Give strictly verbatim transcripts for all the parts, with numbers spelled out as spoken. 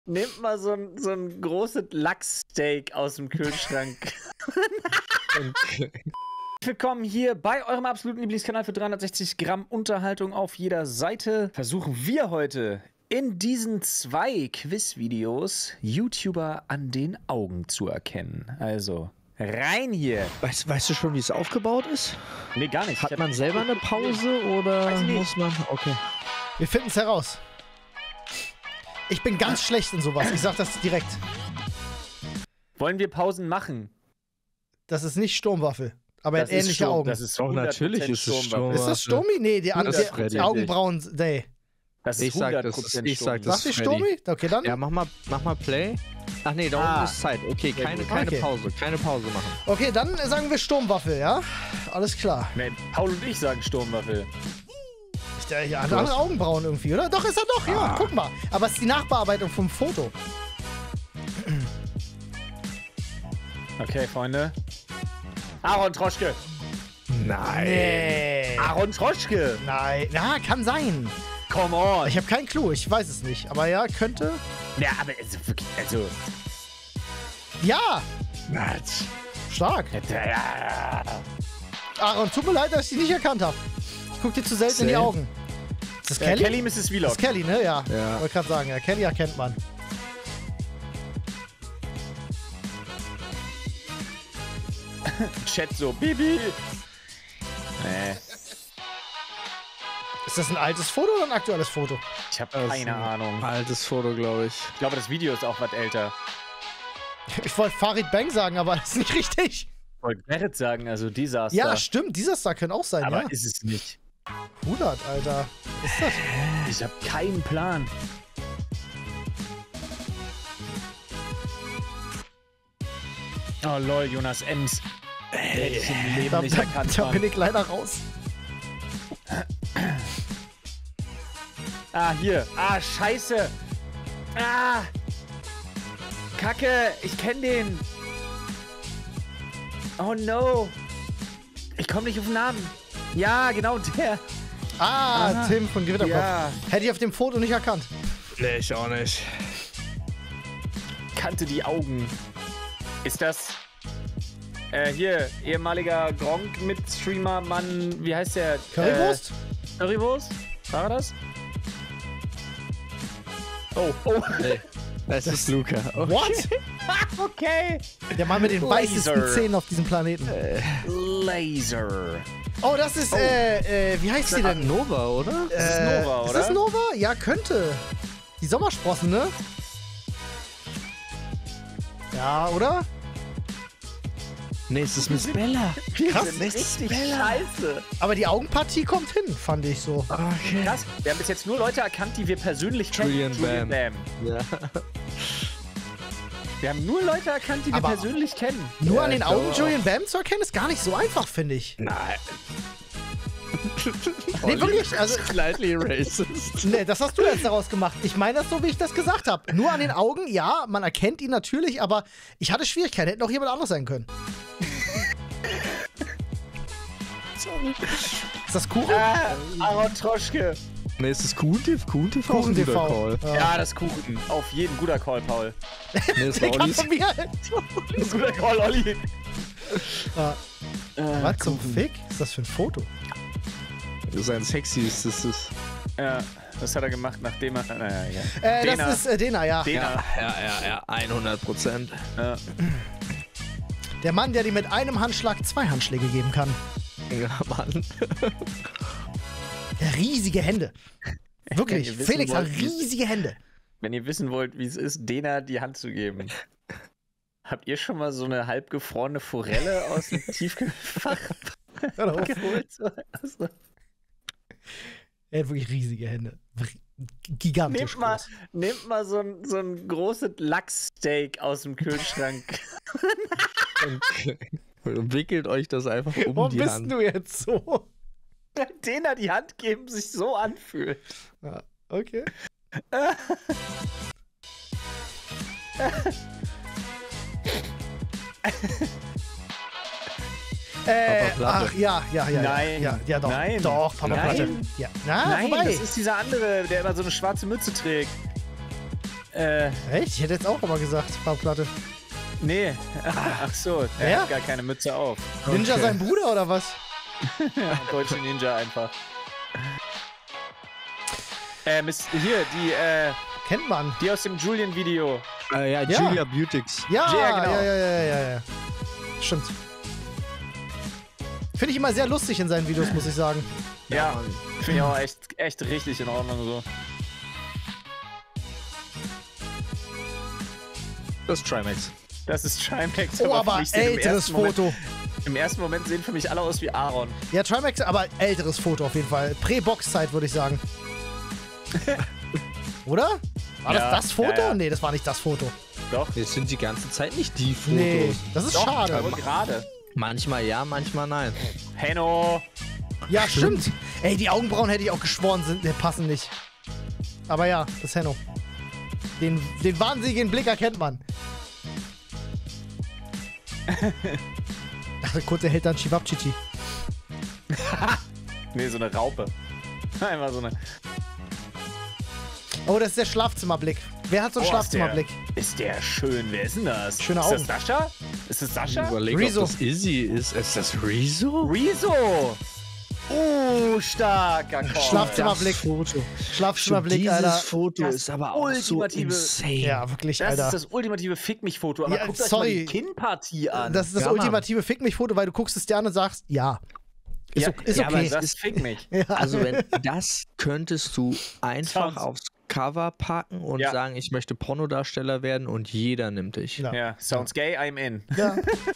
Nehmt mal so ein, so ein großes Lachssteak aus dem Kühlschrank. Willkommen hier bei eurem absoluten Lieblingskanal für dreihundertsechzig Gramm Unterhaltung auf jeder Seite. Versuchen wir heute in diesen zwei Quizvideos YouTuber an den Augen zu erkennen. Also rein hier. Weißt, weißt du schon, wie es aufgebaut ist? Nee, gar nicht. Hat man selber eine Pause oder muss man... Okay. Wir finden es heraus. Ich bin ganz schlecht in sowas. Ich sag das direkt. Wollen wir Pausen machen? Das ist nicht Sturmwaffel. Aber er hat Das ist ähnliche Sturm, Augen. Das ist Doch, natürlich ist es Sturmwaffel. Ist das Sturmi? Nee, die, Das die, ist Freddy. die Augenbrauen. Nee. Das ist Ich sag das, hundert Prozent ich sag das. Sagst du ist Sturmi? Okay, dann. Ja, mach mal, mach mal Play. Ach nee, da Ah. unten ist Zeit. Okay, Sehr keine, gut. keine Okay. Pause. Keine Pause machen. Okay, dann sagen wir Sturmwaffel, ja? Alles klar. Nee, Paul und ich sagen Sturmwaffel. Der hier hat andere Augenbrauen irgendwie, oder? Doch, ist er doch, ja. Ah. Guck mal. Aber es ist die Nachbearbeitung vom Foto. Okay, Freunde. Aaron Troschke. Nein. Nee. Aaron Troschke. Nein. Ja, kann sein. Come on. Ich habe keinen Clou, ich weiß es nicht. Aber ja, könnte. Ja, aber also wirklich, also. Ja! Was? Stark. Ja. Aaron, tut mir leid, dass ich dich nicht erkannt habe. Ich guck dir zu selten in die Same. Augen. Ist das Äh, Kelly? Kelly, Misses Das Vlog. ist Kelly, ne? Ja. Ja. Wollte gerade sagen, ja. Kelly erkennt man. Chat so, Bibi. Nee, Ist das ein altes Foto oder ein aktuelles Foto? ich habe Das ist keine ein Ahnung. Altes Foto, glaube ich. Ich glaube, das Video ist auch was älter. Ich wollte Farid Bang sagen, aber das ist nicht richtig. Ich wollte Gerrit sagen, also Desaster. Ja, stimmt. Dieser Star könnte auch sein, aber ja. ist es nicht. hundert, Alter. Ist das? Ich habe keinen Plan. Oh lol, Jonas Ems. Hätte ich im Leben Da, nicht da, erkannt, da Mann. bin ich leider raus. Ah, hier. Ah, scheiße. Ah. Kacke, ich kenne den. Oh no. Ich komme nicht auf den Namen. Ja, genau der. Ah, Aha. Tim von Gewitterkopf. Ja. Hätte ich auf dem Foto nicht erkannt. Nee, ich auch nicht. Kannte die Augen. Ist das... Äh, hier, ehemaliger Gronk-Mitstreamer, Mann, wie heißt der? Currywurst? Äh, Currywurst? War er das? Oh, oh. Nee. Das, ist Luca. Okay. What? Okay. Der Mann mit den Laser. weißesten Zähnen auf diesem Planeten. Laser. Oh, das ist, äh, äh, wie heißt sie denn? Nova, oder? Das ist Nova, Ist oder? das Nova? Ja, könnte. Die Sommersprossen, ne? Ja, oder? Nee, es ist Miss Bella. Krass. Das ist richtig scheiße. Aber die Augenpartie kommt hin, fand ich so. Okay. Krass, wir haben bis jetzt nur Leute erkannt, die wir persönlich Julian kennen. Bam. Ja. Wir haben nur Leute erkannt, die wir Aber- persönlich kennen. Nur Ja, an den ich Augen glaube Julian Bam zu erkennen, ist gar nicht so einfach, finde ich. Nein. Nee, wirklich, also- Slightly racist. Nee, das hast du jetzt daraus gemacht. Ich meine das so, wie ich das gesagt habe. Nur an den Augen, ja, man erkennt ihn natürlich, aber ich hatte Schwierigkeiten. Hätte noch jemand anderes sein können. Ist das Kuchen? Ah, Aaron Troschke. Nee, es ist Kuchen T V. Kuchen T V Kuchen ist ein T guter V. Call. Ja, das Kuchen. Auf jeden guter Call, Paul. Nee, es war Der kam Ollis. von mir. Das ist guter Call, Olli. Ja. Äh, Was zum Fick? Was ist das für ein Foto? Sein sexiest ist es. Ja, das hat er gemacht, nachdem er... Naja, ja. Äh, Dena. das ist äh, Dena, ja. Dena. Ja, ja, ja, hundert Prozent. Ja. Der Mann, der dir mit einem Handschlag zwei Handschläge geben kann. Ja, Mann. Der riesige Hände. Wirklich. Wenn ihr wissen Felix hat wollt, wie- riesige Hände. Wenn ihr wissen wollt, wie es ist, Dena die Hand zu geben. Habt ihr schon mal so eine halbgefrorene Forelle aus dem Tiefkühlfach Hör doch auf. geholt? So, also, Er hat wirklich riesige Hände. Gigantisch nehmt, mal, groß. nehmt mal so ein, so ein großes Lachssteak aus dem Kühlschrank. Und wickelt euch das einfach um Warum die bist Hand. du jetzt so? Dena die Hand geben sich so anfühlt. Ja, okay. Äh, Papa Platte. ach ja, ja, ja. Nein. Ja, ja, doch. Nein. Doch, Papa Nein. Platte. Ja. Na, Nein, vorbei. das ist dieser andere, der immer so eine schwarze Mütze trägt. Äh, Echt? Ich hätte jetzt auch aber gesagt, Farbplatte. nee. Ach so, der Ja? hat gar keine Mütze auf. Ninja Okay. sein Bruder oder was? Ja, deutsche Ninja einfach. Äh, Miss, hier, die, äh, Kennt man. die aus dem Julian-Video. Äh, ja, Ja. Julia Beautix. Ja, Ja, genau. ja, ja, ja, ja, ja. Stimmt. Finde ich immer sehr lustig in seinen Videos, muss ich sagen. Ja, Mann. finde ich auch echt, echt richtig in Ordnung so. Das ist Trimax. Das ist Trimax. Oh, aber Pflicht. Im älteres ersten Moment- Foto. Im ersten Moment sehen für mich alle aus wie Aaron. Ja, Trimax, aber älteres Foto auf jeden Fall. Prä-Box-Zeit, würde ich sagen. Oder? War Ja, das das Foto? ja, ja. Nee, das war nicht das Foto. Doch. Das sind die ganze Zeit nicht die Fotos. Nee, das ist Doch, schade. aber gerade. Manchmal ja, manchmal nein. Henno. Ja, stimmt. Ey, die Augenbrauen hätte ich auch geschworen, sind, ne, passen nicht. Aber ja, das ist Henno. Den, den wahnsinnigen Blick erkennt man. Ach, der kurze hält dann Chivapchichi. Nee, so eine Raupe. Einfach so eine. Oh, das ist der Schlafzimmerblick. Wer hat so einen Oh, ist der- Schlafzimmerblick? Ist der schön? Wer ist denn das? Schöne ist Augen. das Sascha? Ist das Sascha? Überleg, Rezo. ob das Izzy ist. Ist das Rezo? Rezo! Oh, starker Call. Schlafzimmerblick. Foto. Schlafzimmerblick, Dieses Alter. Foto Das ist aber auch so ultimative- insane. Ja, wirklich, Das Alter. ist das ultimative Fick mich Foto. Aber Ja, guckt euch sorry. mal die Kinnpartie an. Das ist das Ja, Mann. ultimative Fick mich Foto, weil du guckst es dir an und sagst, ja. Ist, ja, ok- ist ja, aber okay. das ist Fick mich. Ja. Also wenn das könntest du einfach Sounds. aufs Cover packen und Ja. sagen, ich möchte Pornodarsteller werden und jeder nimmt dich. Ja. Ja, sounds gay, I'm in. Ja.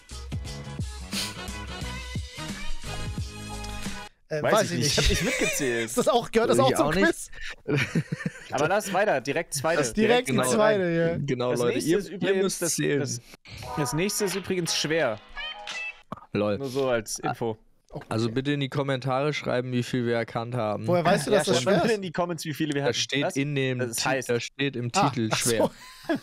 äh, Weiß, ich nicht. Ich hab nicht mitgezählt. Ist das auch, gehört das Ich auch zum auch nicht. Quiz? Aber lass weiter, direkt zweite. Das Direkt genau die zweite, ja. Genau, Das Leute. nächste Ihr, ist ihr übrigens müsst das, zählen. das, das nächste ist übrigens schwer. Lol. Nur so als Info. Also bitte in die Kommentare schreiben, wie viel wir erkannt haben. Woher weißt du, dass das schreibt mal schwer ist? in die Comments, wie viele wir hatten. Das steht Was? in dem Das Ti- heißt- das steht im Ah, Titel ach so. schwer.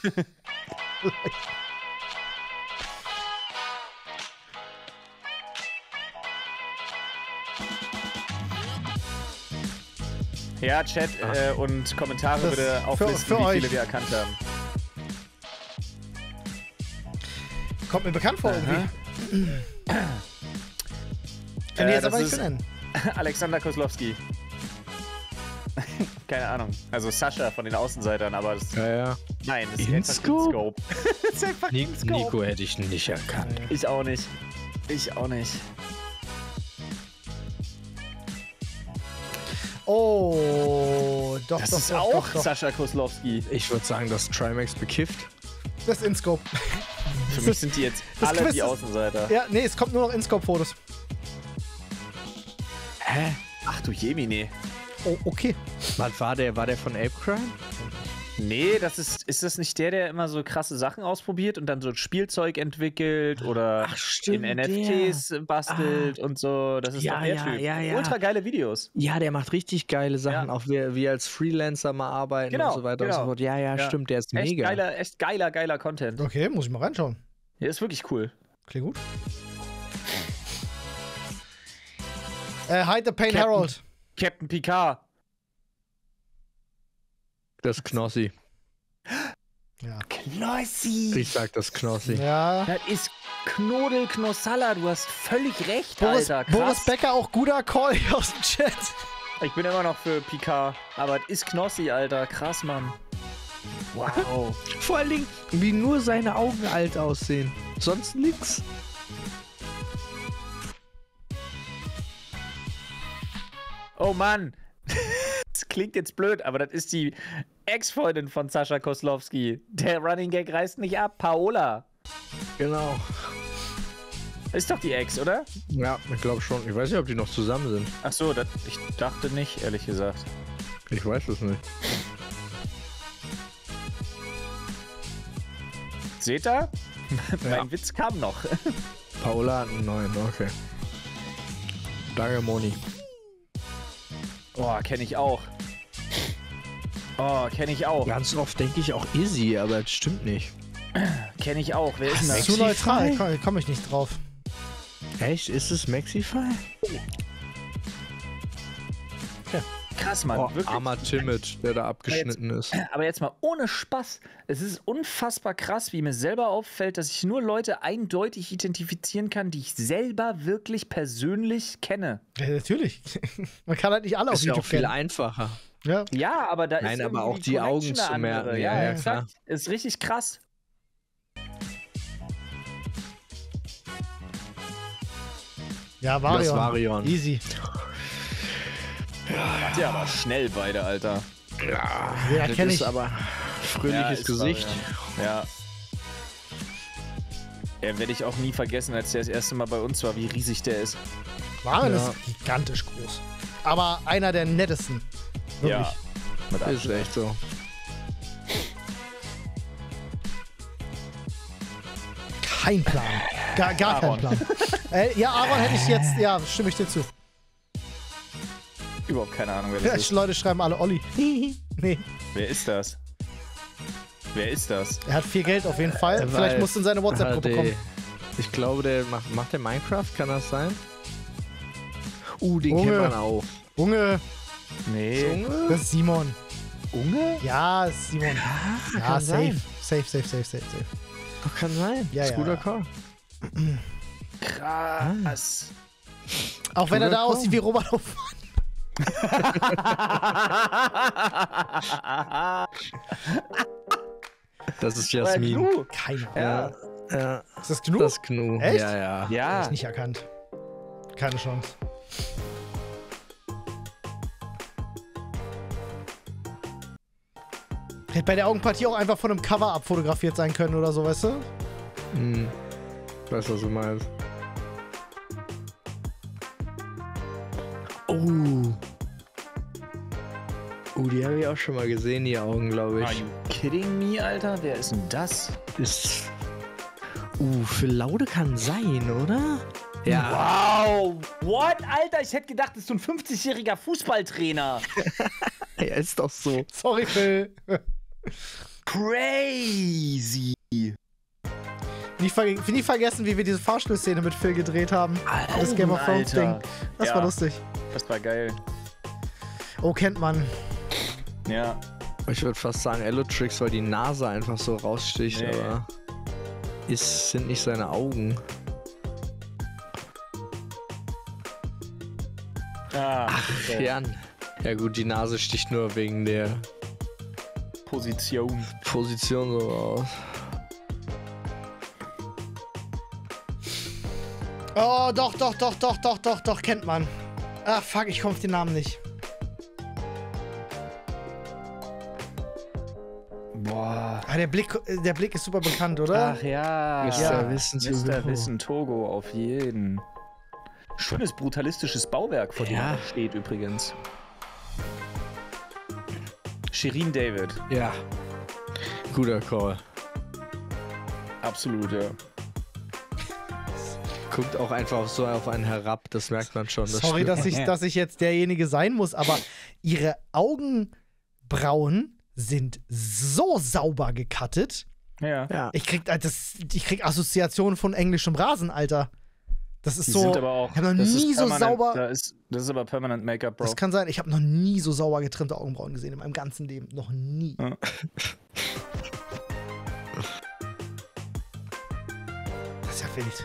Ja, Chat äh, und Kommentare Das bitte für- auflisten, für wie euch. viele wir erkannt haben. Kommt mir bekannt vor irgendwie. Kann Äh, ich jetzt das aber nicht ist- benennen. Alexander Koslowski. Keine Ahnung. Also Sascha von den Außenseitern, aber das, Ja, ja. nein, das ist InScope? einfach InScope. Das ist einfach Ni InScope. Nico hätte ich nicht erkannt. Ich auch nicht. Ich auch nicht. Oh, doch, Das doch, ist doch, auch doch, doch. Sascha Koslowski. Ich würde sagen, dass Trimax bekifft. Das ist InScope. Für mich sind die jetzt das alle Quiz die ist- Außenseiter. Ja, nee, es kommt nur noch InScope-Fotos. Hä? Ach du Jemine. Oh, okay. Was war der? War der von Ape Crime? Nee, das ist, ist das nicht der, der immer so krasse Sachen ausprobiert und dann so Spielzeug entwickelt oder Ach, stimmt, in N F Ts bastelt und so? Das ist Ja, doch der ja, Typ. ja, ja. Ultra geile Videos. Ja, der macht richtig geile Sachen, Ja. auch wie, wie als Freelancer mal arbeiten Genau, und so weiter und genau. so fort. Ja, ja, Ja. stimmt, der ist Echt mega. geiler, echt geiler, geiler Content. Okay, muss ich mal reinschauen. Der ist wirklich cool. Klingt gut. Äh, Hide the Pain Captain- Harold. Captain Picard. Das ist Knossi. Ja. Knossi. Ich sag das Knossi. Ja. Das ist Knodel Knossalla. Du hast völlig recht, Boris, Alter. Krass. Boris Becker, auch guter Call hier aus dem Chat. Ich bin immer noch für Picard. Aber es ist Knossi, Alter. Krass, Mann. Wow. Vor allen Dingen, wie nur seine Augen alt aussehen. Sonst nix. Oh Mann. Das klingt jetzt blöd, aber das ist die Ex-Freundin von Sascha Koslowski. Der Running Gag reißt nicht ab. Paola. Genau. Ist doch die Ex, oder? Ja, ich glaube schon. Ich weiß nicht, ob die noch zusammen sind. Ach so, das, ich dachte nicht, ehrlich gesagt. Ich weiß es nicht. Seht ihr? Ja. Mein Witz kam noch. Paola hat einen neuen, okay. Danke, Moni. Oh, kenne ich auch. Oh, kenne ich auch. Ganz oft denke ich auch Izzy, aber das stimmt nicht. Kenne ich auch. Wer ist denn das? Zu neutral, Maxify? komme komm ich nicht drauf. Echt? Ist es Maxify? Krass, Mann. Oh, wirklich. armer Timid, der da abgeschnitten ist. Aber jetzt mal ohne Spaß. Es ist unfassbar krass, wie mir selber auffällt, dass ich nur Leute eindeutig identifizieren kann, die ich selber wirklich persönlich kenne. Ja, natürlich. Man kann halt nicht alle auf Ist ja auch YouTube viel kennen. einfacher. Ja. Ja, aber da Nein, ist aber irgendwie auch die Augen Connection zu eine andere. merken. Ja, Ja, ja, exakt. Ist richtig krass. Ja, Varion. Das Varion. Easy. Macht ja aber schnell beide, Alter. Ja, Ja, das kenn ist ich. aber fröhliches ist Gesicht. Varian. Ja. Ja, werde ich auch nie vergessen, als der das erste Mal bei uns war, wie riesig der ist. Varion Ja. ist gigantisch groß. Aber einer der nettesten. Wirklich. Ja. Mit Ist Abstand. echt so. Kein Plan. Gar, gar kein Aaron. Plan. äh, ja, Aaron hätte ich jetzt. Ja, stimme ich dir zu. Überhaupt keine Ahnung, wer Ja, das ist. Leute schreiben alle Olli. nee. Wer ist das? Wer ist das? Er hat viel Geld auf jeden Fall. Er Vielleicht weiß. musst du in seine WhatsApp-Gruppe Ah, kommen. der- Ich glaube, der macht, macht der Minecraft, kann das sein? Uh, den Junge. kennt man auch. Junge, Nee. Junge? das ist Simon. Unge? Ja, das ist Simon. Ja, kann safe. sein. Safe, safe, safe, safe, safe. Doch, kann sein. Ja, ist ja. guter Call. Krass. Auch wenn er da Guter aussieht Call. wie Robert Hoffmann. Das ist Euer Jasmin. Gnu. Keine Ahnung. Ja. Ja, Ist das genug? das Gnu. Echt? Ja, ja. Hab Ja. ich nicht erkannt. Keine Chance. Hätte bei der Augenpartie auch einfach von einem Cover abfotografiert sein können oder so, weißt du? Hm. Weißt du, was du meinst? Oh. Oh, die habe ich auch schon mal gesehen, die Augen, glaube Are ich. you kidding me, Alter? Wer ist denn das? Ist. Uh, für Laude kann sein, oder? Ja. Wow! What, Alter? Ich hätte gedacht, das ist so ein fünfzigjähriger Fußballtrainer. Ja, ist doch so. Sorry, Phil. Crazy. Nicht, ver nie vergessen, wie wir diese Fahrstuhlszene mit Phil gedreht haben. Das Game of Thrones Alter. Ding. Das Ja. war lustig. Das war geil. Oh, kennt man. Ja. Ich würde fast sagen Elotrix, weil die Nase einfach so raussticht, Nee. aber ist, sind nicht seine Augen. Ah, so. Jan. Ja gut, die Nase sticht nur wegen der Position. Position so raus. Oh, doch, doch, doch, doch, doch, doch, doch, kennt man. Ah, fuck, ich komme auf den Namen nicht. Boah. Ah, der Blick, der Blick ist super bekannt, oder? Ach ja. Mister Ja. Wissen zu Mister Togo. Wissen Togo, auf jeden. Schönes brutalistisches Bauwerk, vor dem Ja. er steht übrigens. Shirin David. Ja. Guter Call. Absolut, ja. Guckt auch einfach so auf einen herab, das merkt man schon. Das Sorry, stimmt. dass ich, dass ich jetzt derjenige sein muss, aber ihre Augenbrauen sind so sauber gecuttet. Ja. Ja. Ich krieg, äh, das, ich krieg Assoziationen von englischem Rasen, Alter. Das ist Die so. sind aber auch. ich habe noch das nie ist so permanent- sauber. Da ist, das ist aber Permanent Make-up, Bro. Das kann sein. Ich habe noch nie so sauber getrimmte Augenbrauen gesehen in meinem ganzen Leben. Noch nie. Ja. Das ist ja wild.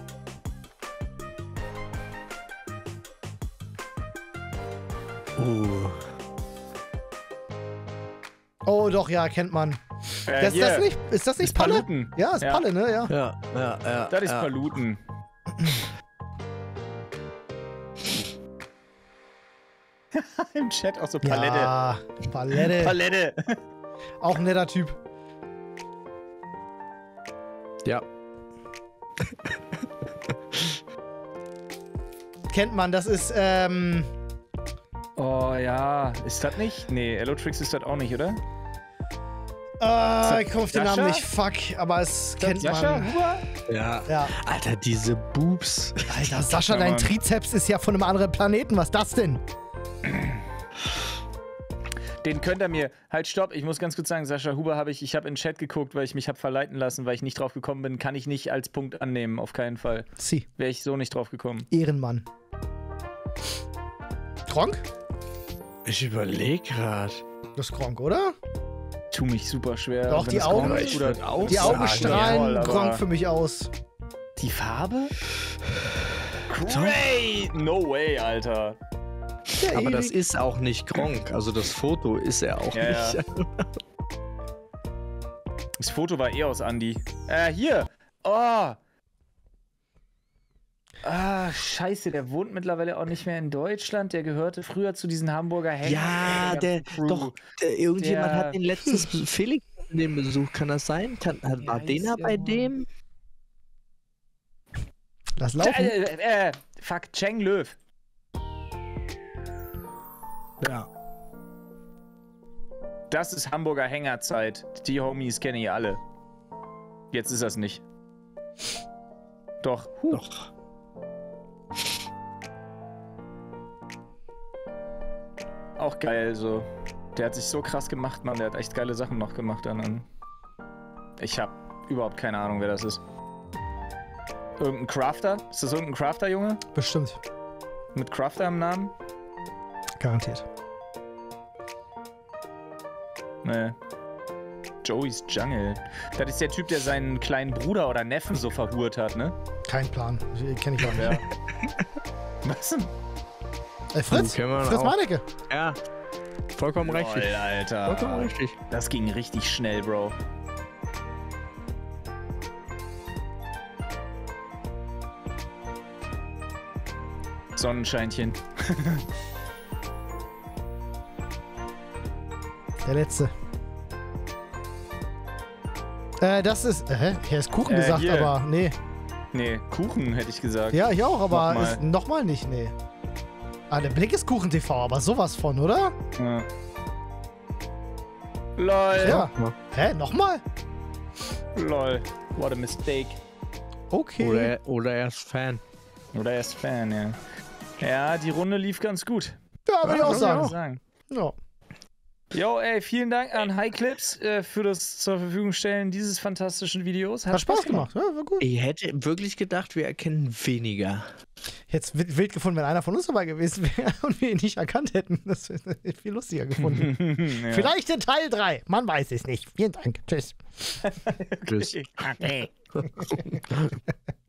Uh. Oh, doch, ja, kennt man. Äh, Das, hier. das nicht, ist das nicht Ist Palle? Paluten. Ja, ist Ja. Palle, ne? Ja. Ja, ja, ja. Das ist ja. Paluten. Im Chat auch so Palette. Ja, Palette. Palette. Auch ein netter Typ. Ja. Kennt man, das ist, ähm. Oh ja. Ist das nicht? Nee, Elotrix ist das auch nicht, oder? Äh, ich komme auf den Sascha? Namen nicht. Fuck, aber es kennt Sascha man. Huber? Ja. Ja. Alter, diese Boobs. Alter, Sascha, Ja, dein Mann. Trizeps ist ja von einem anderen Planeten. Was ist das denn? Den könnt ihr mir. Halt, stopp, ich muss ganz kurz sagen, Sascha Huber habe ich, ich habe in den Chat geguckt, weil ich mich habe verleiten lassen, weil ich nicht drauf gekommen bin, kann ich nicht als Punkt annehmen, auf keinen Fall. Sie, Wäre ich so nicht drauf gekommen. Ehrenmann. Gronk? Ich überlege gerade. Das ist Gronk, oder? Tu mich super schwer. Doch, wenn die das Augen, Gronk ist oder die Aussagen. Augen strahlen Jawohl, Gronk aber für mich aus. Die Farbe? Great! No way, Alter. Der Aber das ewig- ist auch nicht Gronk. Also das Foto ist er auch Ja, nicht. ja. Das Foto war eh aus Andi. Äh, hier! Oh! Ah, scheiße, der wohnt mittlerweile auch nicht mehr in Deutschland. Der gehörte früher zu diesen Hamburger Händlern. Ja, der, doch, der, irgendjemand Der- hat den letztens Felix den besucht. Kann das sein? Kann, hat, war Wie den heißt da bei der? dem? Lass Äh, laufen. äh, äh, fuck, Cheng Löw. Ja. Das ist Hamburger Hängerzeit. Die Homies kenne ich alle. Jetzt ist das nicht. Doch. Huh. Doch. Auch geil, so. Der hat sich so krass gemacht, Mann. Der hat echt geile Sachen noch gemacht dann. an- Ich hab überhaupt keine Ahnung, wer das ist. Irgendein Crafter? Ist das irgendein Crafter, Junge? Bestimmt. Mit Crafter im Namen? Garantiert. Nee. Joey's Jungle. Das ist der Typ, der seinen kleinen Bruder oder Neffen so verhurt hat, ne? Kein Plan. Kenne ich gar nicht. Ja. Was denn? Äh, Fritz, kennen wir Fritz auch. Meinecke. Ja. Vollkommen richtig. Lol, Alter. Vollkommen richtig. Das ging richtig schnell, Bro. Sonnenscheinchen. Der letzte. Äh, das ist. Äh, hä? Hier ist Kuchen Äh, gesagt, hier. aber nee. Nee, Kuchen hätte ich gesagt. Ja, ich auch, aber Nochmal. ist nochmal nicht, nee. Ah, der Blick ist Kuchen T V, aber sowas von, oder? Ja. Lol. Ja. Hä, nochmal? Lol. What a mistake. Okay. Oder, er- oder er ist Fan. Oder er ist Fan, ja. Ja, die Runde lief ganz gut. Ja, würde ich auch Muss man sagen. sagen. Ja. Jo, ey, vielen Dank an Highclips äh, für das zur Verfügung stellen dieses fantastischen Videos. Hat Spaß gemacht, ja, war gut. Ich hätte wirklich gedacht, wir erkennen weniger. Jetzt wild wild gefunden, wenn einer von uns dabei gewesen wäre und wir ihn nicht erkannt hätten. Das wäre viel lustiger gefunden. ja. Vielleicht in Teil drei. Man weiß es nicht. Vielen Dank. Tschüss. Tschüss. Okay.